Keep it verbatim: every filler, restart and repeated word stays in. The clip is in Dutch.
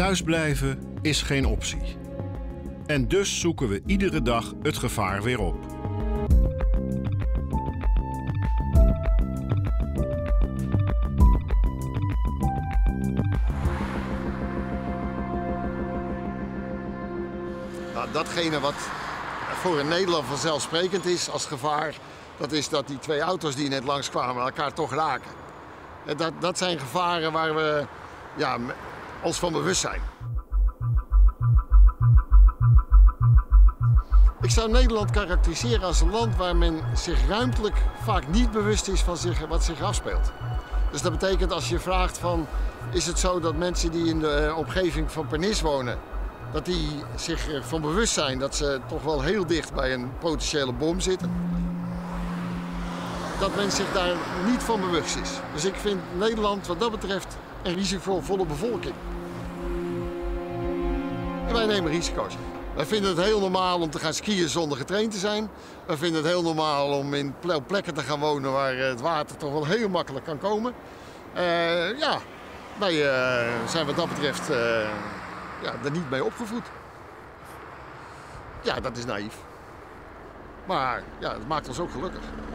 Thuisblijven is geen optie. En dus zoeken we iedere dag het gevaar weer op. Nou, datgene wat voor een Nederlander vanzelfsprekend is als gevaar, dat is dat die twee auto's die net langskwamen elkaar toch raken. En dat, dat zijn gevaren waar we ja, ons van bewust zijn. Ik zou Nederland karakteriseren als een land waar men zich ruimtelijk vaak niet bewust is van zich, wat zich afspeelt. Dus dat betekent als je vraagt van, is het zo dat mensen die in de omgeving van Pernis wonen, dat die zich ervan bewust zijn dat ze toch wel heel dicht bij een potentiële bom zitten. Dat men zich daar niet van bewust is. Dus ik vind Nederland wat dat betreft een risicovolle bevolking. En wij nemen risico's. Wij vinden het heel normaal om te gaan skiën zonder getraind te zijn. Wij vinden het heel normaal om in plekken te gaan wonen waar het water toch wel heel makkelijk kan komen. Uh, ja, wij uh, zijn wat dat betreft uh, ja, er niet mee opgevoed. Ja, dat is naïef. Maar ja, het maakt ons ook gelukkig.